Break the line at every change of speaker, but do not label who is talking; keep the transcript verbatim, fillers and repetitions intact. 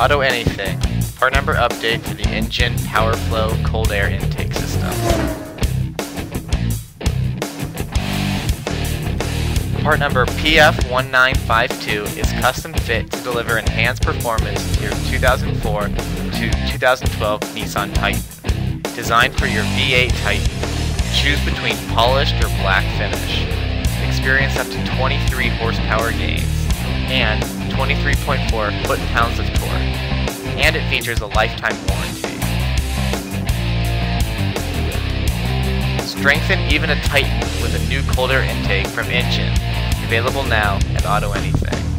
AutoAnything, part number update to the Injen power flow cold air intake system. Part number P F one nine five two is custom fit to deliver enhanced performance to your two thousand four to two thousand twelve Nissan Titan. Designed for your V eight Titan, choose between polished or black finish. Experience up to twenty-three horsepower gains and twenty-three point four foot-pounds of torque. And it features a lifetime warranty. Strengthen even a Titan with a new cold air intake from Injen. Available now at AutoAnything.